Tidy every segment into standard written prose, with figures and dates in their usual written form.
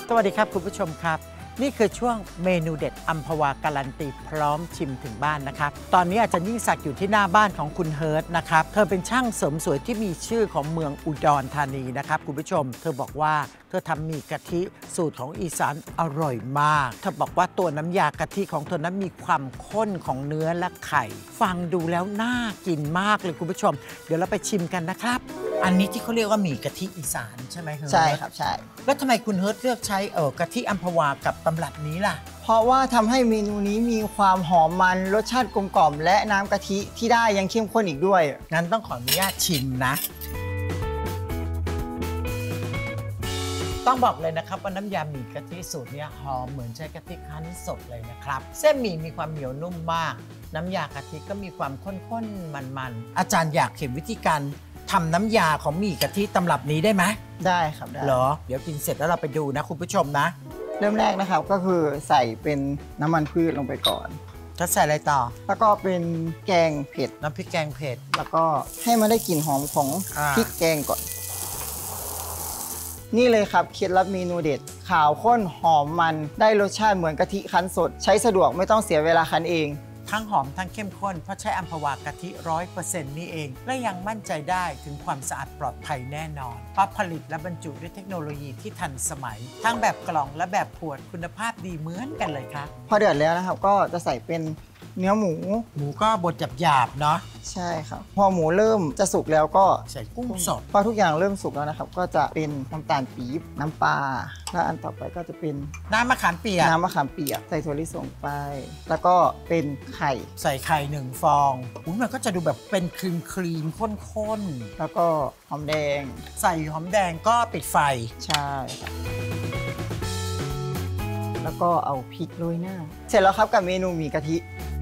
สวัสดีครับคุณผู้ชมครับนี่คือช่วงเมนูเด็ดอัมพวาการันตีพร้อมชิมถึงบ้านนะครับตอนนี้อาจารย์ยิ่งศักดิ์อยู่ที่หน้าบ้านของคุณเฮิร์ตนะครับเธอเป็นช่างเสริมสวยที่มีชื่อของเมืองอุดรธานีนะครับคุณผู้ชมเธอบอกว่าเธอทำหมี่กะทิสูตรของอีสานอร่อยมากเธอบอกว่าตัวน้ำยากะทิของเธอนั้นมีความข้นของเนื้อและไข่ฟังดูแล้วน่ากินมากเลยคุณผู้ชมเดี๋ยวเราไปชิมกันนะครับอันนี้ที่เขาเรียกว่าหมี่กะทิอีสานใช่ไหมเฮิร์ตใช่ครับใช่แล้วทำไมคุณเฮิร์ตเลือกใช้กะทิอัมพวากับตำรับนี้ล่ะเพราะว่าทำให้เมนูนี้มีความหอมมันรสชาติกลมกล่อมและน้ำกะทิที่ได้ยังเข้มข้นอีกด้วยงั้นต้องขออนุญาตชิมนะต้องบอกเลยนะครับว่าน้ำยาหมี่กะทิสูตรนี้หอมเหมือนใช้กะทิคั้นสดเลยนะครับเส้นหมี่มีความเหนียวนุ่มมากน้ำยากะทิก็มีความข้นๆมันๆอาจารย์อยากเห็นวิธีการทำน้ำยาของหมี่กะทิตำรับนี้ได้ไหมได้ครับได้เหรอเดี๋ยวกินเสร็จแล้วเราไปดูนะคุณผู้ชมนะเริ่มแรกนะครับก็คือใส่เป็นน้ำมันพืชลงไปก่อนจะใส่อะไรต่อแล้วก็เป็นแกงเผ็ดน้ำพริกแกงเผ็ดแล้วก็ให้มันได้กลิ่นหอมของพริกแกงก่อนนี่เลยครับเคล็ดลับเมนูเด็ดขาวข้นหอมมันได้รสชาติเหมือนกะทิคั้นสดใช้สะดวกไม่ต้องเสียเวลาคั้นเองทั้งหอมทั้งเข้มข้นเพราะใช้อัมพวากะทิ 100% นี่เองและยังมั่นใจได้ถึงความสะอาดปลอดภัยแน่นอนเพราะผลิตและบรรจุด้วยเทคโนโลยีที่ทันสมัยทั้งแบบกล่องและแบบขวดคุณภาพดีเหมือนกันเลยครับพอเดือดแล้วนะครับก็จะใส่เป็นเนื้อหมูก็บดหยาบๆเนาะใช่ครับพอหมูเริ่มจะสุกแล้วก็ใส่กุ้งสดพอทุกอย่างเริ่มสุกแล้วนะครับก็จะเป็นน้ำตาลปี๊บน้ำปลาและอันต่อไปก็จะเป็นน้ำมะขามเปียกใส่ถั่วลิสงไปแล้วก็เป็นไข่ใส่ไข่1 ฟองมันก็จะดูแบบเป็นครีมข้นๆแล้วก็หอมแดงใส่หอมแดงก็ปิดไฟใช่แล้วก็เอาพริกโรยหน้าเสร็จแล้วครับกับเมนูหมี่กะทิ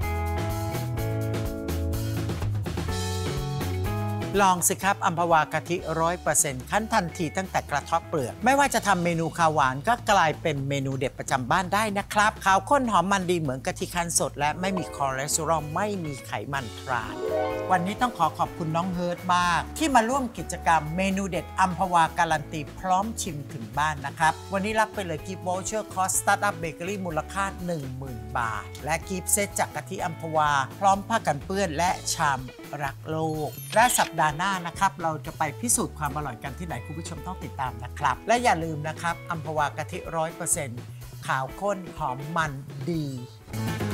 ลองสิครับอัมพวากะทิ 100% ขั้นทันทีตั้งแต่กระเทาะเปลือกไม่ว่าจะทำเมนูข้าวหวานก็กลายเป็นเมนูเด็ดประจำบ้านได้นะครับขาวข้นหอมมันดีเหมือนกะทิคั้นสดและไม่มีคอเลสเตอรอลไม่มีไขมันทรานวันนี้ต้องขอบคุณน้องเฮิร์ตมากที่มาร่วมกิจกรรมเมนูเด็ดอัมพวาการันตีพร้อมชิมถึงบ้านนะครับวันนี้รับไปเลยกิฟต์วอเชอร์คอสสตาร์ทอัพเบเกอรี่มูลค่า 10,000 บาทและกิฟต์เซตจากกะทิอัมพวาพร้อมผ้ากันเปื้อนและชามรักโลกและสัปดาห์หน้านะครับเราจะไปพิสูจน์ความอร่อยกันที่ไหนคุณผู้ชมต้องติดตามนะครับและอย่าลืมนะครับอัมพวากะทิ 100% ขาวข้นหอมมันดี